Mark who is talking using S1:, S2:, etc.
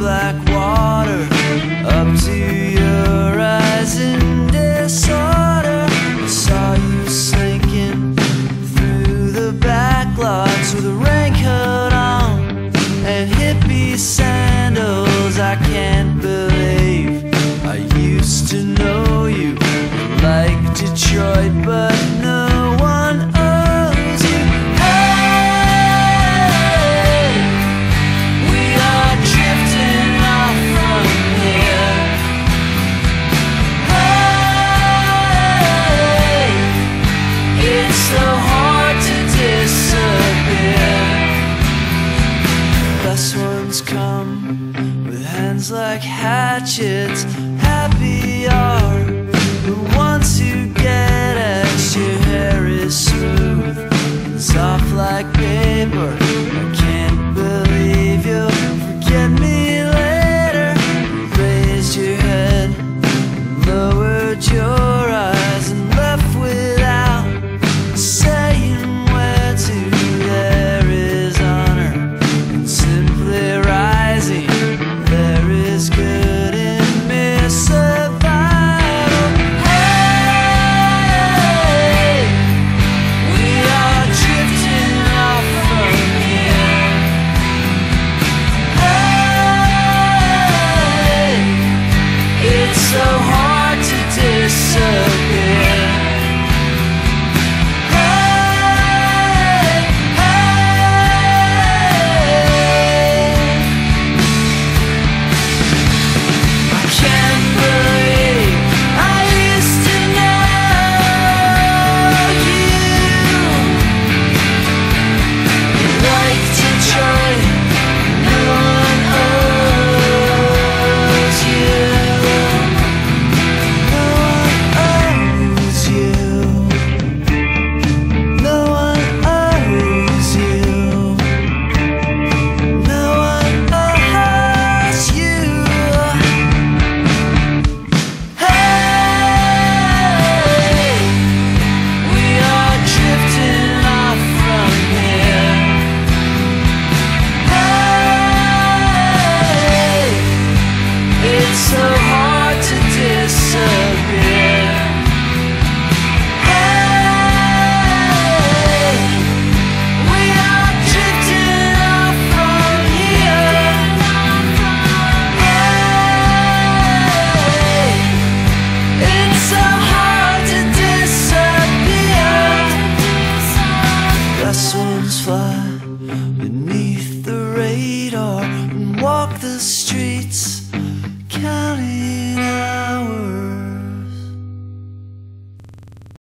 S1: black water up to your eyes in disorder. I saw you sinking through the back lots with a raincoat on and hippie sandals. I can't believe I used to know you like Detroit, but no one owes you. Hey, we are drifting off from here. Hey, it's so hard to disappear. Best ones come with hands like hatchets. Happy are the ones who get it. Your hair is smooth and soft like paper. I can't believe you'll forget me later. You raised your head, lowered your eyes, and left without saying where to. There is honor in simply rising. There is good in mere survival. Hey, we are drifting off from here. Hey, it's so hard to disappear. Hey, I can't believe I used to know you like Detroit. No one owes you. No one owes you. No one owes you. No one owes you. Hey, we are drifting off from here. Hey, it's so hard to disappear. Hey, we are drifting off from here. Hey, it's so hard to disappear. Best ones fly beneath the radar and walk the street.